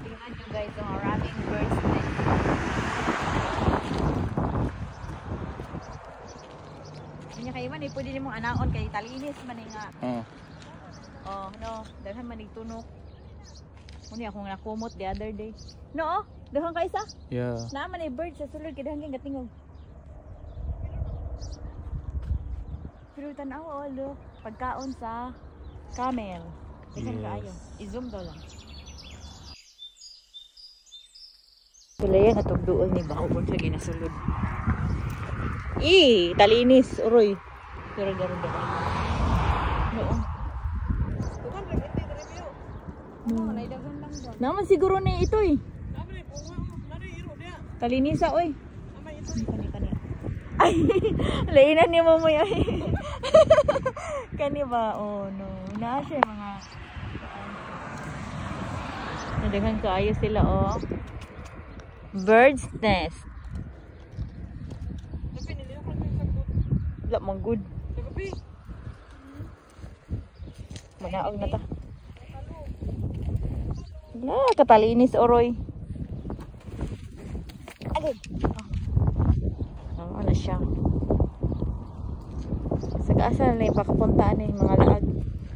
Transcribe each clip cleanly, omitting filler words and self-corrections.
Tingnan nyo guys, ang maraming birds nest. Kanya kayo man, pwede din mong anaon kay talinis man nga. Oh, no, daghan man tunok. Muni akong nakumot the other day. No, daghan ka isa? Yeah. Naaman ay bird sa sulod kay daghan kang gatingog. Pero tanaw look, pagkaon sa camel. Daghan kaayo. I-zoom daw lang. Sila yan atog duol ni Baon sa ginasulod. Talinis, uroy. Pero garo ba? Noon. Naman siguro na ito eh. Talinisa oy. Kani. Ay, lainan ni mo ay. Kani ba? Oh no. Naa siya mga nadaghan kaayo sila oh. Bird's nest. Wala mang good. Manaog na ta. Wala, katalinis oroy. Alin? Ano siya? Sa kaasal na ipakapuntaan na yung mga laag.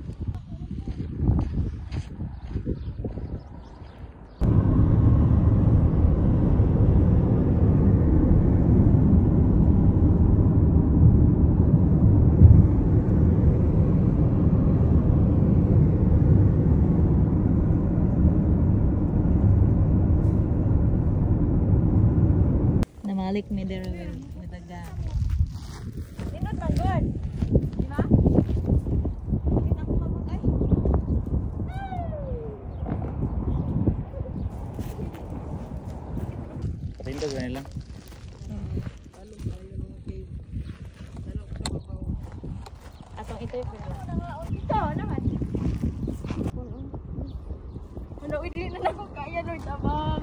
Namalik me there with a gun. Linod man good. Di ba? Kita ko mabot ay. Patindog na lang. Atong ito yung ito naman. Ano, hindi na lang kung kaya Lord abang.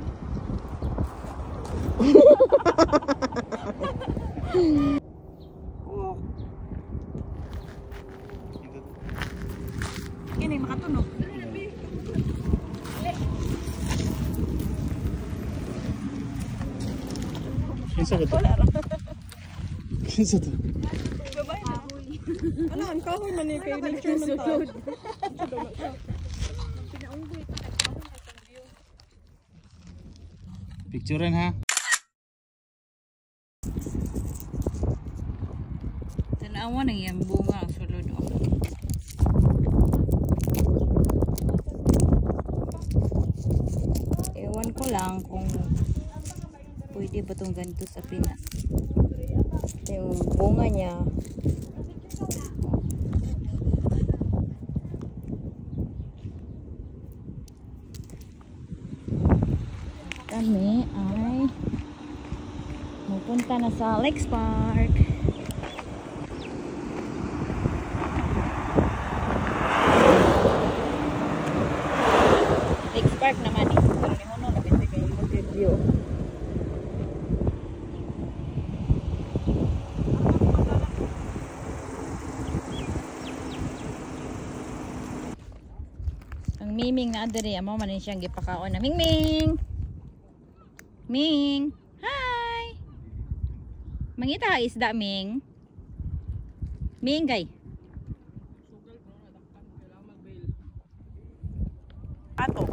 Kini makatunog. Kinsa ka to? Kinsa to? Ano, ang kahoy man ni kay nature man ta. Picturean ha. Tanawan ang iyang bunga ang sulod oh. Ewan ko lang kung pwede ba itong ganito sa Pinas. Yung bunga niya kami ay pupunta na sa Lakes Park. Lakes Park naman eh. Pero ni mo no, nabinti kayo yung review. Ang Miming na adere, amo man siyang gipakaon na Mingming. Ming, hi. Mangita isda Ming. Ming kay. Pato.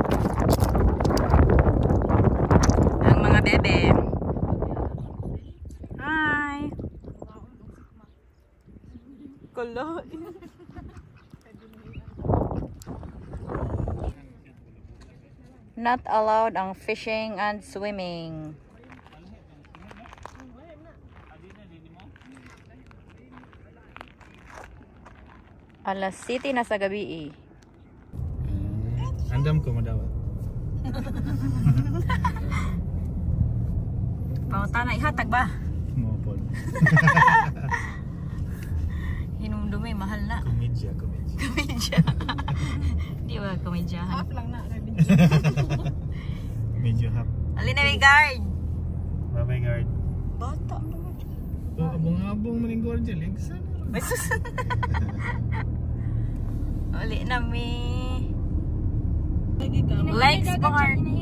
Ang mga bebe. Hi. Kulo. Not allowed ang fishing and swimming. Alas 7 na sa gabi eh. Andam ko madawat. Pauta na ihatag ba? Mopol. Hinumdumi, mahal na. Komedya. Komedya. Di ba komedyahan? Half lang na. Medyo hap. Alin na may guard. Bye-bye guard. Bata naman. Oh, abong-abong maning guard dyan. Ligsan. Besus. Uli na mi. Lagi ka. Legs bar.